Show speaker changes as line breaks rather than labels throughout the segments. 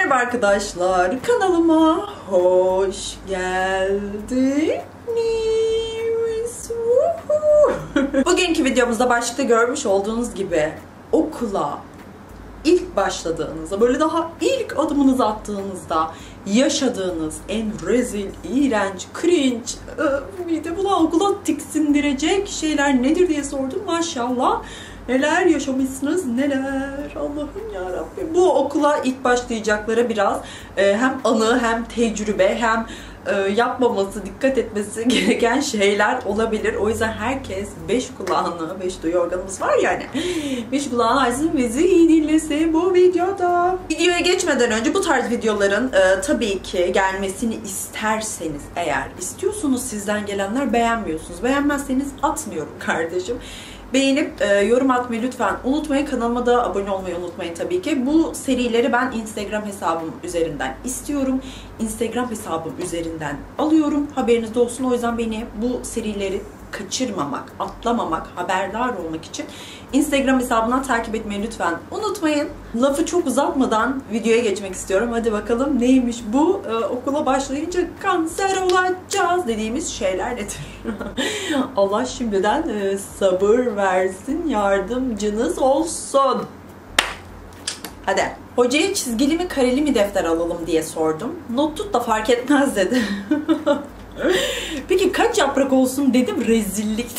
Merhaba arkadaşlar, kanalıma hoş geldiniz. Bugünkü videomuzda başlıkta görmüş olduğunuz gibi okula ilk başladığınızda, böyle daha ilk adımınızı attığınızda yaşadığınız en rezil, iğrenç, cringe, mide bulan, okula tiksindirecek şeyler nedir diye sordum. Maşallah neler yaşamışsınız, neler, Allah'ım yarabbim. Bu okula ilk başlayacaklara biraz hem anı hem tecrübe hem yapmaması, dikkat etmesi gereken şeyler olabilir. O yüzden herkes 5 kulağını, 5 duyu organımız var yani, 5 kulağını açsın, bizi iyi dinlesin bu videoda. Videoya geçmeden önce bu tarz videoların tabii ki gelmesini isterseniz, eğer istiyorsunuz, sizden gelenler, beğenmiyorsunuz. Beğenmezseniz atmıyorum kardeşim. Beğenip yorum atmayı lütfen unutmayın. Kanalıma da abone olmayı unutmayın tabii ki. Bu serileri ben Instagram hesabım üzerinden istiyorum. Instagram hesabım üzerinden alıyorum. Haberiniz olsun. O yüzden beni bu serileri kaçırmamak, atlamamak, haberdar olmak için Instagram hesabından takip etmeyi lütfen unutmayın. Lafı çok uzatmadan videoya geçmek istiyorum. Hadi bakalım neymiş bu? Okula başlayınca kanser olacağız dediğimiz şeyler nedir? Allah şimdiden sabır versin, yardımcınız olsun. Hadi. Hocaya çizgili mi kareli mi defter alalım diye sordum. Not tut da fark etmez dedi. Peki kaç yaprak olsun dedim, rezillikti.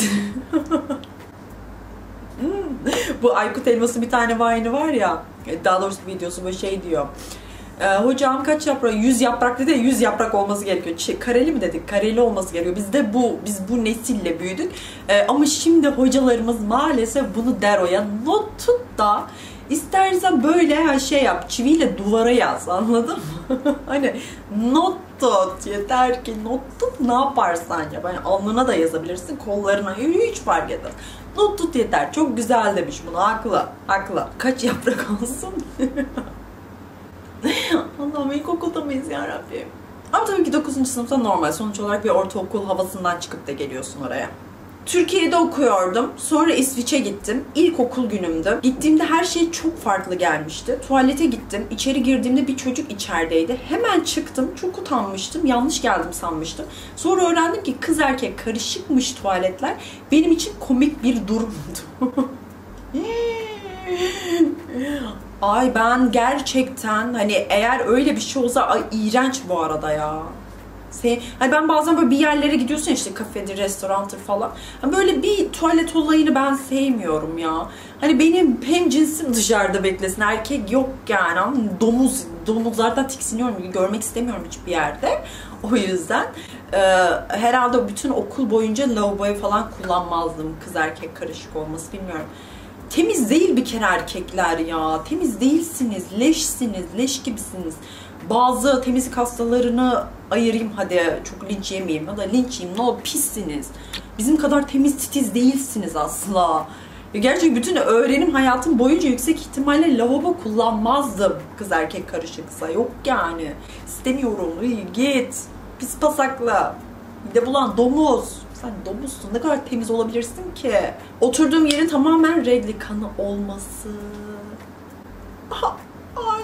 Bu Aykut Elmas'ın bir tane vine'ı var ya, daha doğrusu videosu, böyle şey diyor. Hocam kaç yaprak? 100 yaprak dedi ya, 100 yaprak olması gerekiyor. Kareli mi dedik? Kareli olması gerekiyor. Biz bu nesille büyüdük. Ama şimdi hocalarımız maalesef bunu der o ya. Not tut da İstersen böyle şey yap, çiviyle duvara yaz, anladın mı? Hani not tut, yeter ki not tut, ne yaparsan yap. Hani alnına da yazabilirsin, kollarına, hiç fark etmez. Not tut yeter, çok güzel demiş bunu, haklı, haklı. Kaç yaprak olsun? Allah'ım, ilkokulda mıyız yarabbim? Ama tabii ki 9. sınıfta normal, sonuç olarak bir ortaokul havasından çıkıp da geliyorsun oraya. Türkiye'de okuyordum. Sonra İsviçre gittim. İlkokul günümdü. Gittiğimde her şey çok farklı gelmişti. Tuvalete gittim. İçeri girdiğimde bir çocuk içerideydi. Hemen çıktım. Çok utanmıştım. Yanlış geldim sanmıştım. Sonra öğrendim ki kız erkek karışıkmış tuvaletler. Benim için komik bir durumdu. Ay ben gerçekten, hani eğer öyle bir şey olsa, ay iğrenç bu arada ya. Hani ben bazen böyle bir yerlere gidiyorsun, işte kafedir, restorandır falan. Hani böyle bir tuvalet olayını ben sevmiyorum ya. Hani benim hem cinsim dışarıda beklesin, erkek yok yani. Domuzlardan tiksiniyorum, görmek istemiyorum hiçbir yerde. O yüzden herhalde bütün okul boyunca lavaboyu falan kullanmazdım, kız erkek karışık olması, bilmiyorum. Temiz değil bir kere erkekler ya. Temiz değilsiniz, leşsiniz, leş gibisiniz. Bazı temizlik hastalarını ayırayım, hadi çok linç yemeyeyim ya da linç yiyeyim, ne olur, pissiniz. Bizim kadar temiz titiz değilsiniz asla. Gerçekten bütün öğrenim hayatım boyunca yüksek ihtimalle lavabo kullanmazdım kız erkek karışıksa. Yok yani. İstemiyorum. Git. Pis pasakla. Mide bulan domuz. Sen domuzsun. Ne kadar temiz olabilirsin ki? Oturduğum yerin tamamen regli kanı olması. Ay.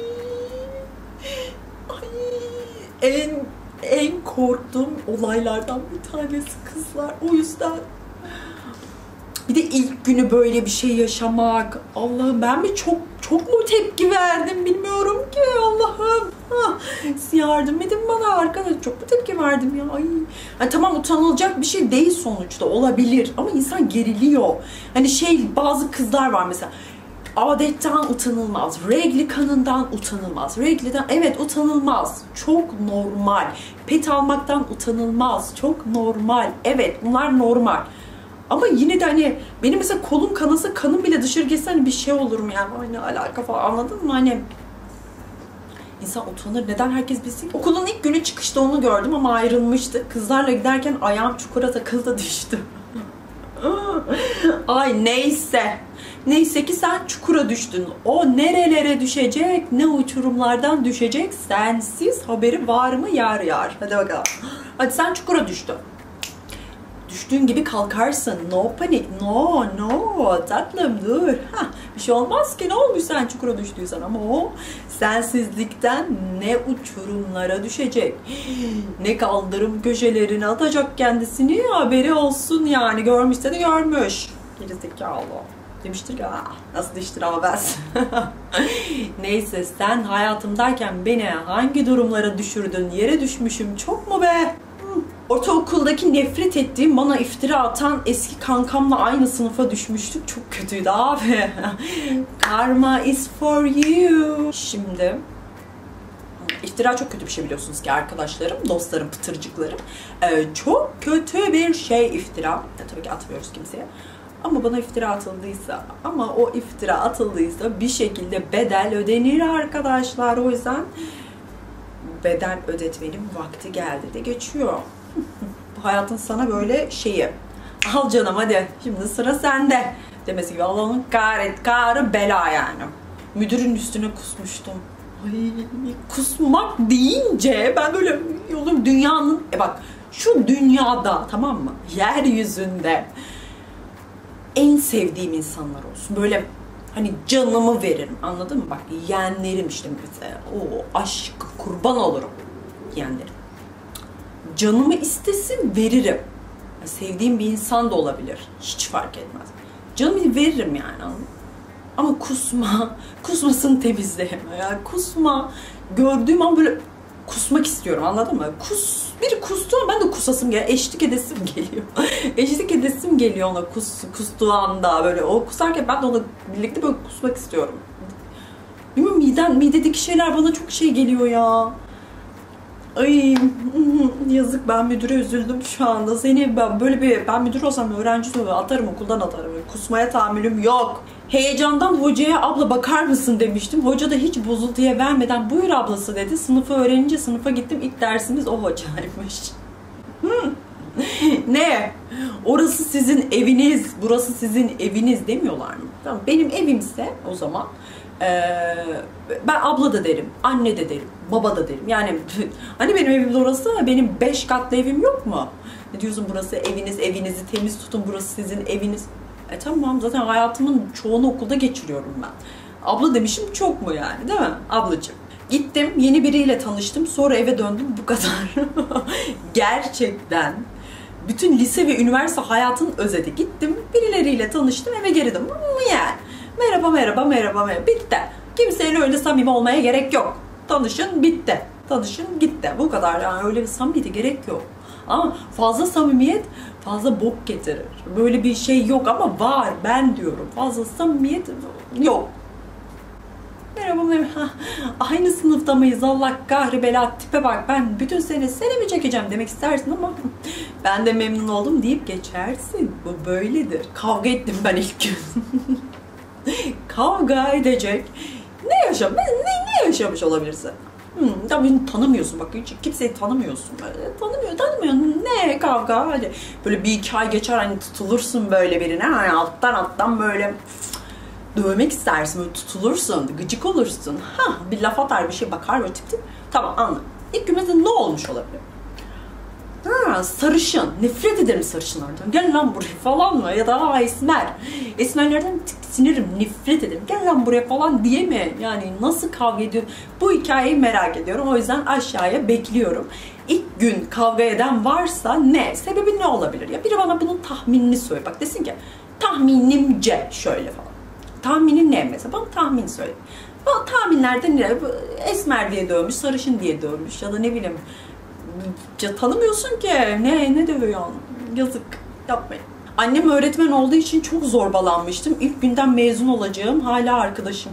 Ay. En korktuğum olaylardan bir tanesi kızlar. O yüzden. Bir de ilk günü böyle bir şey yaşamak. Allah'ım, ben mi çok mu tepki verdim bilmiyorum ki, Allah'ım. Siz yardım edin bana arkadaş. Çok mu tepki verdim ya? Ay. Yani tamam, utanılacak bir şey değil sonuçta, olabilir ama insan geriliyor. Hani bazı kızlar var mesela. Adetten utanılmaz, regli kanından utanılmaz, regliden evet utanılmaz, çok normal. Pet almaktan utanılmaz, çok normal, evet bunlar normal. Ama yine de hani benim mesela kolum kanasa, kanım bile dışarı geçse hani bir şey olurum yani, hani alaka falan, anladın mı? Hani İnsan utanır. Neden herkes bilsin? Okulun ilk günü çıkışta onu gördüm ama ayrılmıştık. Kızlarla giderken ayağım çukura takıldı, düştü. Ay neyse. Neyse ki sen çukura düştün. O nerelere düşecek, ne uçurumlardan düşecek, sensiz haberi var mı yar yar. Hadi bakalım. Hadi sen çukura düştün. Düştüğün gibi kalkarsın. No panik. No tatlım dur. Bir şey olmaz ki, ne olmuş sen çukura düştüysen, ama o Sensizlikten ne uçurumlara düşecek, ne kaldırım köşelerine atacak kendisini, haberi olsun yani. Görmüşse de görmüş. Gerizekalı. Demiştir ki nasıl iştir ama ben. Neyse, sen hayatımdayken beni hangi durumlara düşürdün? Yere düşmüşüm çok mu be? Ortaokuldaki nefret ettiğim, bana iftira atan eski kankamla aynı sınıfa düşmüştük. Çok kötüydü abi. Karma is for you. Şimdi iftira çok kötü bir şey, biliyorsunuz ki arkadaşlarım, dostlarım, pıtırcıklarım. Çok kötü bir şey iftira. Tabii ki atmıyoruz kimseye. Ama bana iftira atıldıysa, o iftira atıldıysa bir şekilde bedel ödenir arkadaşlar. O yüzden bedel ödetmenin vakti geldi de geçiyor. Bu hayatın sana böyle şeyi. Al canım hadi, şimdi sıra sende demesi gibi. Allah'ın karı bela yani. Müdürün üstüne kusmuştum. Ay, kusmak deyince ben böyle yolum dünyanın, bak şu dünyada, tamam mı, yeryüzünde en sevdiğim insanlar olsun. Böyle hani canımı veririm, anladın mı? Bak yeğenlerim işte mesela. O aşkı kurban olurum yeğenlerim. Canımı istesin veririm. Sevdiğim bir insan da olabilir. Hiç fark etmez. Canımı veririm yani, anladın mı? Ama kusmasını temizleyemem. Yani kusma. Gördüğüm an böyle kusmak istiyorum, anladın mı? Biri kustu, ben de kusasım geliyor. Eşlik edesim geliyor. Eşlik edesim geliyor ona kustuğu anda böyle. O kusarken ben de ona birlikte böyle kusmak istiyorum. Bilmiyorum, midedeki şeyler bana çok şey geliyor ya. Ay yazık, ben müdüre üzüldüm şu anda. Ben müdür olsam öğrenci atarım, okuldan atarım. Kusmaya tahammülüm yok. Heyecandan hocaya abla bakar mısın demiştim. Hoca da hiç bozuntuya vermeden buyur ablası dedi. Sınıfı öğrenince sınıfa gittim. İlk dersimiz o hocaymış. Ne? Orası sizin eviniz, burası sizin eviniz demiyorlar mı? Tamam, benim evimse o zaman ben abla da derim, anne de derim, baba da derim. Yani hani benim evim orası, benim 5 katlı evim yok mu? Ne diyorsun, burası eviniz, evinizi temiz tutun, burası sizin eviniz. Tamam, zaten hayatımın çoğunu okulda geçiriyorum ben. Abla demişim çok mu yani, değil mi ablacığım? Gittim, yeni biriyle tanıştım, sonra eve döndüm, bu kadar. Gerçekten bütün lise ve üniversite hayatının özeti. Gittim, birileriyle tanıştım, eve geri döndüm. Yani merhaba, bitti. Kimseyle öyle samimi olmaya gerek yok. Tanışın, bitti. Tanışın, gitti. Bu kadar yani, öyle bir samimiyete gerek yok. Ama fazla samimiyet fazla bok getirir. Böyle bir şey yok ama var, ben diyorum. Fazla samimiyet yok. Merhaba. Aynı sınıfta mıyız? Allah kahri bela, tipe bak, ben bütün sene mi çekeceğim demek istersin ama ben de memnun oldum deyip geçersin. Bu böyledir. Kavga ettim ben ilk gün. Kavga edecek. Ne yaşamış olabilirsin? Tabii tanımıyorsun, bak hiç kimseyi tanımıyorsun. Tanımıyorsun. Ne kavga? Hadi böyle 1-2 ay geçer, hani tutulursun böyle birine. Hani alttan böyle dövmek istersin, böyle tutulursun, gıcık olursun. Bir laf atar, bir şey bakar böyle tip. Tamam, anladım. İlk gün mesela ne olmuş olabilir? Sarışın. Nefret ederim sarışınlardan. Gel lan buraya falan mı? Ya da esmer. Esmerlerden tiksinirim, nefret ederim. Gel lan buraya falan diye mi? Yani nasıl kavga ediyorum? Bu hikayeyi merak ediyorum. O yüzden aşağıya bekliyorum. İlk gün kavga eden varsa ne? Sebebi ne olabilir? Ya biri bana bunun tahminini söyle. Bak desin ki tahminimce şöyle falan. Tahminin ne mesela? Bana tahmin söyle. Bu tahminlerde ne? Esmer diye dövmüş, sarışın diye dövmüş ya da ne bileyim. Ya tanımıyorsun ki. Ne dövüyorsun? Yazık. Yapmayın. Annem öğretmen olduğu için çok zorbalanmıştım. İlk günden mezun olacağım. Hala arkadaşım.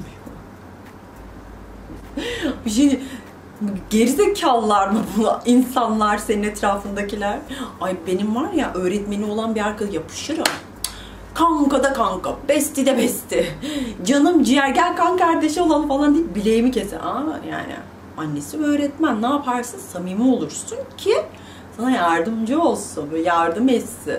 Bir şey, gerizekalılar mı bu insanlar, senin etrafındakiler? Ay benim var ya, öğretmeni olan bir arkadaş, yapışırım. Kanka da kanka, besti de besti. Canım ciğer, gel kan kardeşi olalım falan deyip bileğimi keser. Yani annesi öğretmen, ne yaparsın? Samimi olursun ki sana yardımcı olsun, yardım etsin.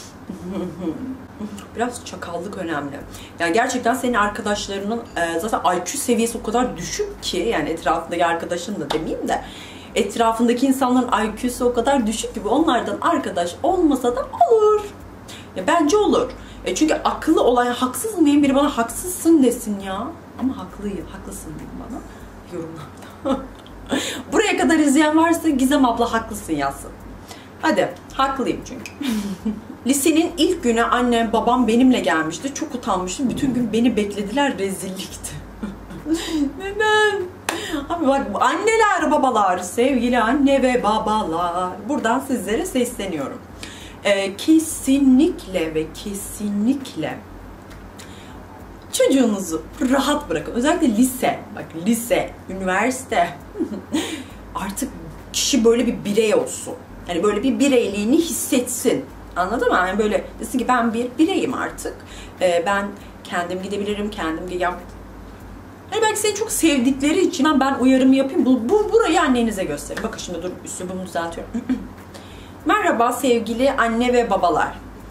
Biraz çakallık önemli. Yani gerçekten senin arkadaşlarının zaten IQ seviyesi o kadar düşük ki, yani etrafındaki arkadaşın da demeyeyim de, etrafındaki insanların IQ'su o kadar düşük ki onlardan arkadaş olmasa da olur. Ya bence olur. Çünkü akıllı olan, haksız mıyım, biri bana haksızsın desin ya. Ama haklısın diyeyim bana. yorumlarda. Buraya kadar izleyen varsa Gizem abla haklısın yazsın. Hadi, haklıyım çünkü. Lisenin ilk günü annem babam benimle gelmişti. Çok utanmıştım. Bütün gün beni beklediler. Rezillikti. Neden? Abi bak, anneler babalar, sevgili anne ve babalar. Buradan sizlere sesleniyorum. Kesinlikle ve kesinlikle çocuğunuzu rahat bırakın. Özellikle lise. Bak, lise, üniversite. Artık kişi böyle bir birey olsun. Hani böyle bir bireyliğini hissetsin. Anladın mı? Yani böyle desin ki ben bir bireyim artık. Ben kendim gidebilirim, kendim yap. Hani belki seni çok sevdikleri için ben uyarımı yapayım. Burayı annenize gösterin. Bakın şimdi dur, üslubumu düzeltiyorum. Merhaba sevgili anne ve babalar.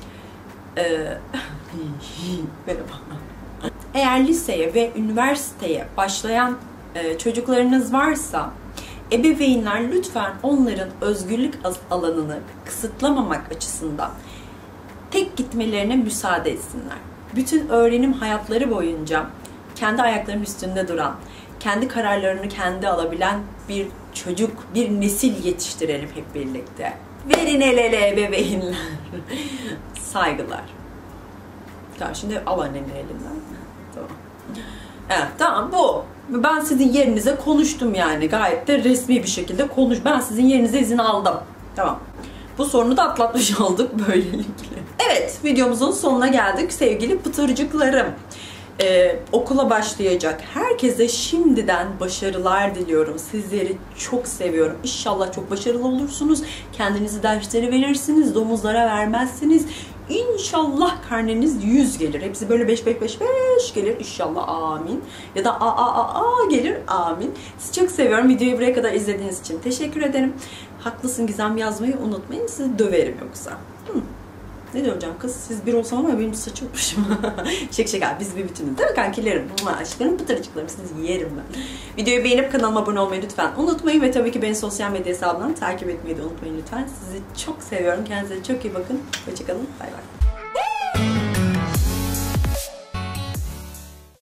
Merhaba. Eğer liseye ve üniversiteye başlayan çocuklarınız varsa, ebeveynler lütfen onların özgürlük alanını kısıtlamamak açısından tek gitmelerine müsaade etsinler. Bütün öğrenim hayatları boyunca kendi ayaklarının üstünde duran, kendi kararlarını kendi alabilen bir çocuk, bir nesil yetiştirelim hep birlikte. Verin el ele ebeveynler. Saygılar. Tamam, şimdi al annenin elinden. Tamam. Evet, tamam, bu. Ben sizin yerinize konuştum yani. Gayet de resmi bir şekilde konuş. Ben sizin yerinize izin aldım. Tamam. Bu sorunu da atlatmış olduk böylelikle. Evet, videomuzun sonuna geldik sevgili pıtırcıklarım. Okula başlayacak herkese şimdiden başarılar diliyorum. Sizleri çok seviyorum. İnşallah çok başarılı olursunuz. Kendinizi derslere verirsiniz. Domuzlara vermezsiniz. İnşallah karneniz 100 gelir. Hepsi böyle 5 gelir. İnşallah, amin. Ya da a gelir, amin. Sizi çok seviyorum. Videoyu buraya kadar izlediğiniz için teşekkür ederim. Haklısın Gizem yazmayı unutmayın. Sizi döverim yoksa. Ne diyeceğim kız? Siz bir olsam ama benim saçılmışım. Şaka, biz bir bütünüz değil mi kankilerim? Aşklarım, pıtırcıklarım, sizi yerim ben. Videoyu beğenip kanalıma abone olmayı lütfen unutmayın ve tabii ki beni sosyal medya hesabından takip etmeyi de unutmayın lütfen. Sizi çok seviyorum. Kendinize çok iyi bakın. Hoşçakalın. Bay bay.